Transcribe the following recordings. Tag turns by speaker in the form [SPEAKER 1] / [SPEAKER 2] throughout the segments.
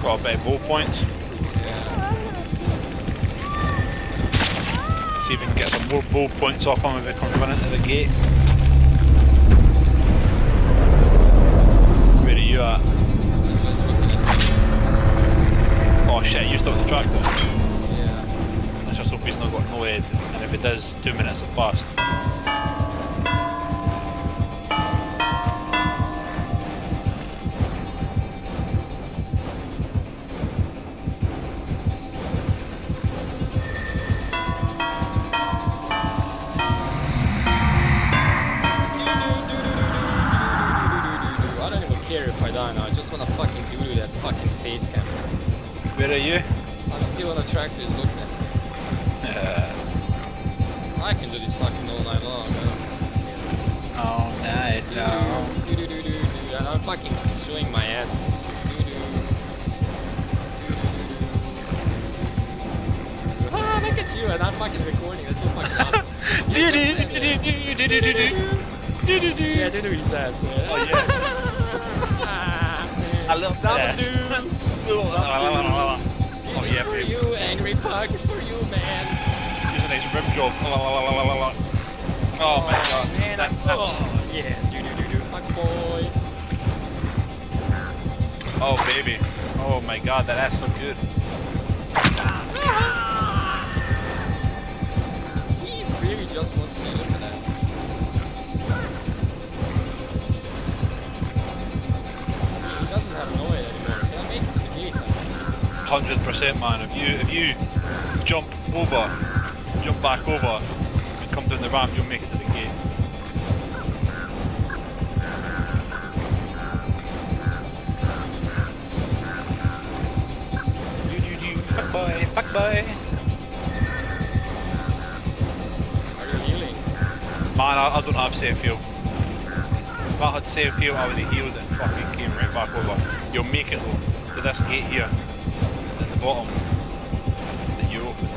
[SPEAKER 1] got a bit of bow points.
[SPEAKER 2] Yeah.
[SPEAKER 1] See if we can get some more bow points off him if he comes running to the gate. Where are you at?
[SPEAKER 2] I'm just looking at the...
[SPEAKER 1] Oh shit, you still at the tractor?
[SPEAKER 2] Yeah.
[SPEAKER 1] Let's just hope he's not got no head, and if it does, 2 minutes have passed.
[SPEAKER 2] If I die now, I just wanna fucking do that fucking face cam.
[SPEAKER 1] Where are you?
[SPEAKER 2] I'm still on the tractor looking at it. I can do this fucking all night long, man.
[SPEAKER 1] All night long.
[SPEAKER 2] And I'm fucking swing my ass. Ah, look at you, and I'm fucking recording, that's so fucking awesome. Yeah, do his ass, man.
[SPEAKER 1] Oh yeah. I love that. Oh yeah,
[SPEAKER 2] for
[SPEAKER 1] baby.
[SPEAKER 2] you, Angry Pug, for you, man.
[SPEAKER 1] Here's a nice rim job. Oh my god.
[SPEAKER 2] Man, yeah, fuck boy.
[SPEAKER 1] Oh baby. Oh my god, that's so good.
[SPEAKER 2] He really just wants me to look at that. He doesn't have no way anymore. Can I make it to the gate?
[SPEAKER 1] 100% man. If you jump back over and come down the ramp, you'll make it to the gate. Fuck boy.
[SPEAKER 2] Are you healing?
[SPEAKER 1] Man, I don't have safe fuel. If I had safe fuel, I would have healed and fucking came right back over. You'll make it though, to this gate here, at the bottom, that you opened.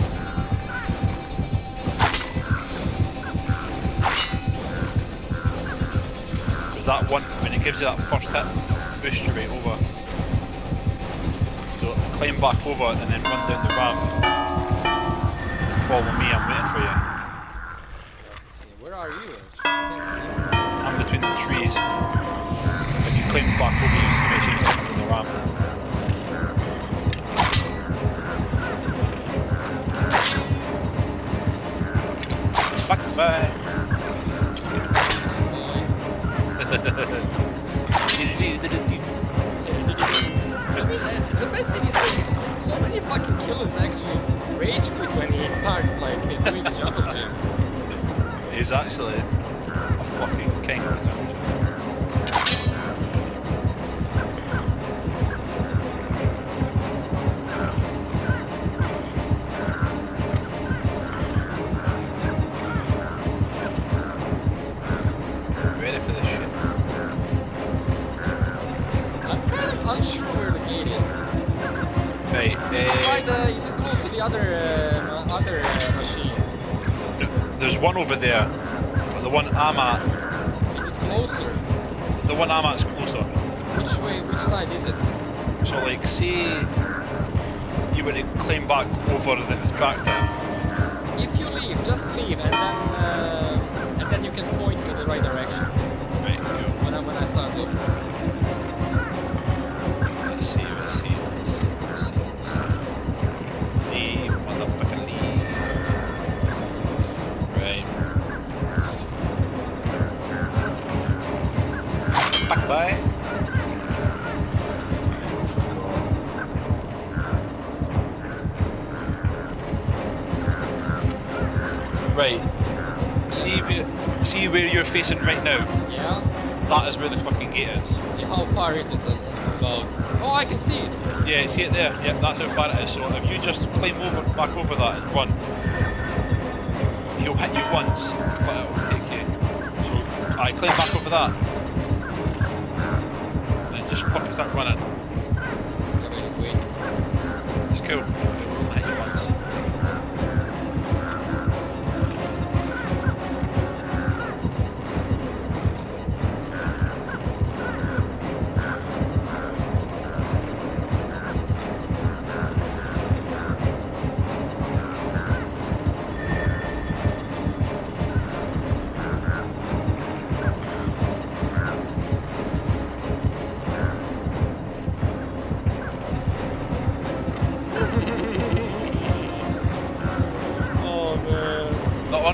[SPEAKER 1] Because that one, when it gives you that first hit, it boosts you right over. So climb back over and then run down the ramp. Follow me, I'm waiting for you.
[SPEAKER 2] Where are you? I can't see.
[SPEAKER 1] I'm between the trees. If you climb back over, you see me change over the ramp. Back bye.
[SPEAKER 2] The best thing is that so many fucking killers actually rage quit when he starts like doing the jungle gym.
[SPEAKER 1] He's actually a fucking king of the jungle gym. Ready for this shit?
[SPEAKER 2] I'm kind of unsure where the gate is.
[SPEAKER 1] Right,
[SPEAKER 2] Is it close to the other machine?
[SPEAKER 1] there's one over there, but the one I'm at,
[SPEAKER 2] Is it closer?
[SPEAKER 1] the one I'm at's closer.
[SPEAKER 2] Which way? Which side is it?
[SPEAKER 1] So like, say you were to climb back over the tractor.
[SPEAKER 2] If you leave, just leave, and then you can point me in the right direction.
[SPEAKER 1] Right, cool.
[SPEAKER 2] When I start looking.
[SPEAKER 1] Let's see. Leave, motherfucker, leave. Right. Back by. Right. See where you're facing right now?
[SPEAKER 2] Yeah?
[SPEAKER 1] That is where the fucking gate is.
[SPEAKER 2] Yeah, how far is it? About... Oh, I can see it!
[SPEAKER 1] Yeah, see it there? Yep, that's how far it is. So if you just climb back over that and run, he'll hit you once, but it will take you. So I climb back over that. And then just fucking start running.
[SPEAKER 2] Yeah, but just wait.
[SPEAKER 1] It's cool. It'll hit you once.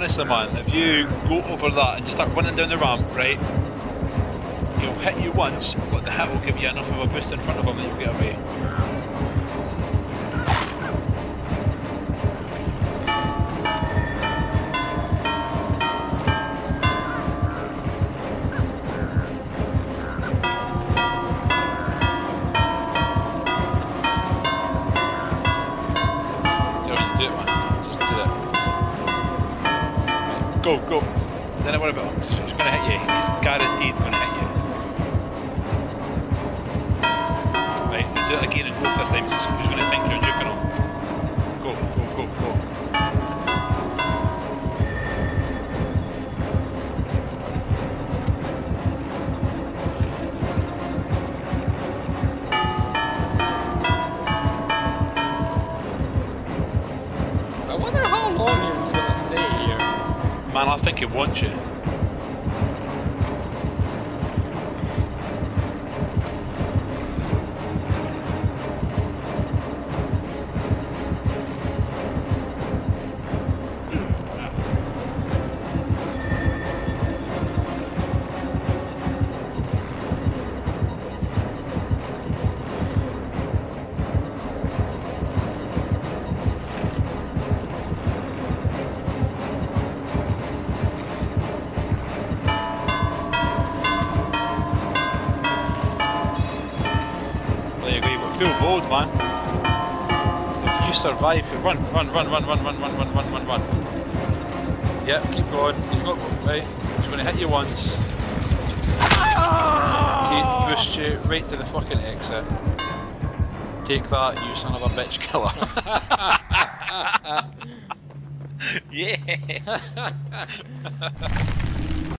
[SPEAKER 1] honestly, man, if you go over that and you start running down the ramp, right, he'll hit you once, but the hit will give you enough of a boost in front of him that you'll get away. Go, go. Don't worry about him. He's going to hit you. He's guaranteed going to hit you. Right, now do it again and both this time. He's going to think you're juking him. Go, go, go, go.
[SPEAKER 2] I wonder how long he was going to stay here.
[SPEAKER 1] Man, I think he wants you. Feel bold, man. If you survive, run. Yep, keep going. He's not right. He's going to hit you once. See, boost you right to the fucking exit. Take that, you son of a bitch killer. Yes.